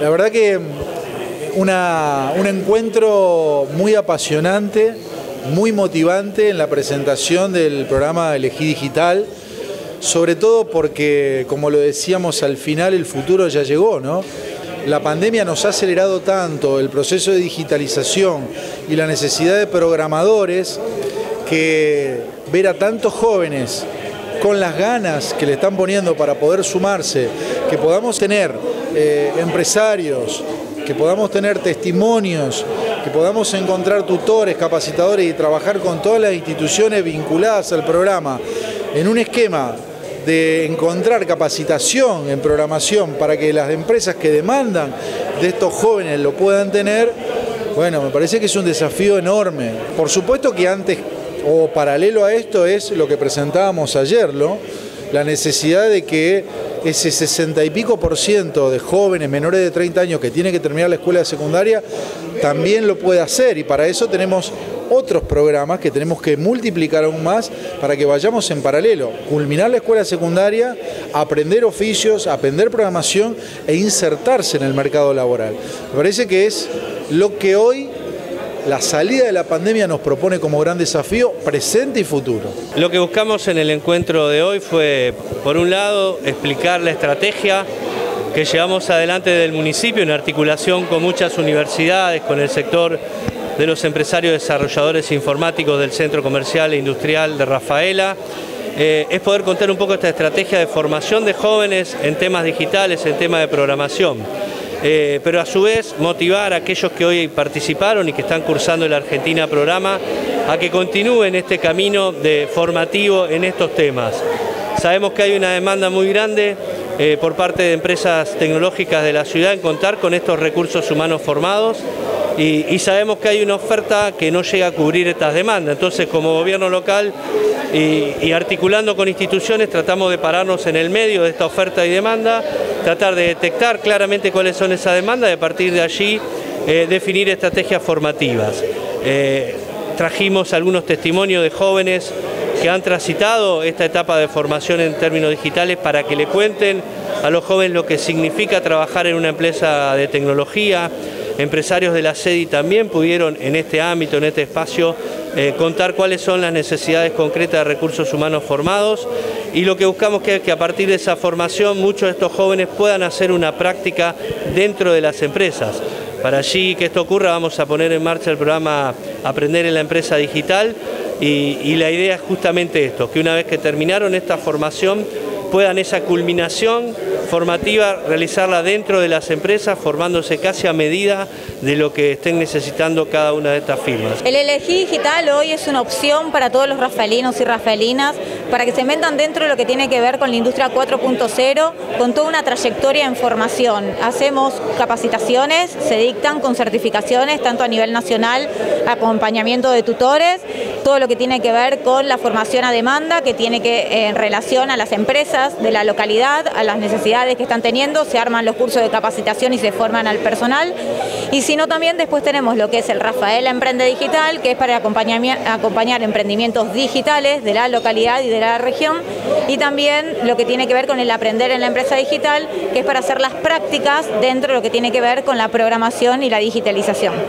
La verdad que un encuentro muy apasionante, muy motivante en la presentación del programa Elegí Digital, sobre todo porque, como lo decíamos al final, el futuro ya llegó, ¿no? La pandemia nos ha acelerado tanto el proceso de digitalización y la necesidad de programadores que ver a tantos jóvenes con las ganas que le están poniendo para poder sumarse, que podamos tener empresarios, que podamos tener testimonios, que podamos encontrar tutores, capacitadores y trabajar con todas las instituciones vinculadas al programa en un esquema de encontrar capacitación en programación para que las empresas que demandan de estos jóvenes lo puedan tener, bueno, me parece que es un desafío enorme. Por supuesto que antes o paralelo a esto es lo que presentábamos ayer, ¿no? La necesidad de que ese 60 y pico % de jóvenes menores de 30 años que tienen que terminar la escuela secundaria también lo pueda hacer, y para eso tenemos otros programas que tenemos que multiplicar aún más para que vayamos en paralelo, culminar la escuela secundaria, aprender oficios, aprender programación e insertarse en el mercado laboral. Me parece que es lo que hoy la salida de la pandemia nos propone como gran desafío presente y futuro. Lo que buscamos en el encuentro de hoy fue, por un lado, explicar la estrategia que llevamos adelante del municipio en articulación con muchas universidades, con el sector de los empresarios desarrolladores informáticos del Centro Comercial e Industrial de Rafaela. Es poder contar un poco esta estrategia de formación de jóvenes en temas digitales, en temas de programación. Pero a su vez motivar a aquellos que hoy participaron y que están cursando en la Argentina programa a que continúen este camino formativo en estos temas. Sabemos que hay una demanda muy grande por parte de empresas tecnológicas de la ciudad en contar con estos recursos humanos formados y sabemos que hay una oferta que no llega a cubrir estas demandas. Entonces, como gobierno local y articulando con instituciones, tratamos de pararnos en el medio de esta oferta y demanda, tratar de detectar claramente cuáles son esas demandas y a partir de allí definir estrategias formativas. Trajimos algunos testimonios de jóvenes que han transitado esta etapa de formación en términos digitales para que le cuenten a los jóvenes lo que significa trabajar en una empresa de tecnología. Empresarios de la SEDI también pudieron en este ámbito, en este espacio, contar cuáles son las necesidades concretas de recursos humanos formados, y lo que buscamos es que a partir de esa formación muchos de estos jóvenes puedan hacer una práctica dentro de las empresas. Para allí que esto ocurra vamos a poner en marcha el programa Aprender en la Empresa Digital y la idea es justamente esto, que una vez que terminaron esta formación puedan esa culminación formativa realizarla dentro de las empresas, formándose casi a medida de lo que estén necesitando cada una de estas firmas. El Elegí Digital hoy es una opción para todos los rafaelinos y rafaelinas para que se metan dentro de lo que tiene que ver con la industria 4.0, con toda una trayectoria en formación. Hacemos capacitaciones, se dictan con certificaciones, tanto a nivel nacional, acompañamiento de tutores, todo lo que tiene que ver con la formación a demanda, que tiene que en relación a las empresas de la localidad, a las necesidades que están teniendo, se arman los cursos de capacitación y se forman al personal. Y si no, también después tenemos lo que es el Rafaela Emprende Digital, que es para acompañar emprendimientos digitales de la localidad y de la región, y también lo que tiene que ver con el Aprender en la Empresa Digital, que es para hacer las prácticas dentro de lo que tiene que ver con la programación y la digitalización.